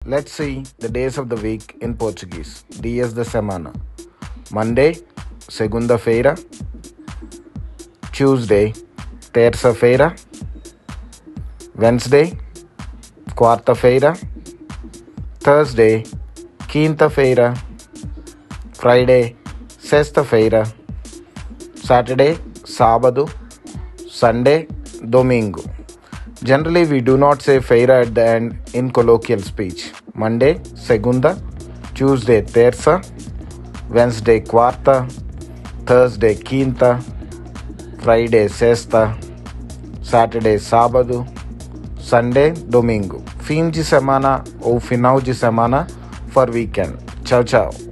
Let's see the days of the week in Portuguese. Dias da semana. Monday, segunda-feira. Tuesday, terça-feira. Wednesday, quarta-feira. Thursday, quinta-feira. Friday, sexta-feira. Saturday, sábado. Sunday, domingo. Generally, we do not say feira at the end in colloquial speech. Monday, segunda. Tuesday, terça. Wednesday, quarta. Thursday, quinta. Friday, sexta. Saturday, sábado. Sunday, domingo. Fim de semana ou final de semana for weekend. Tchau, tchau.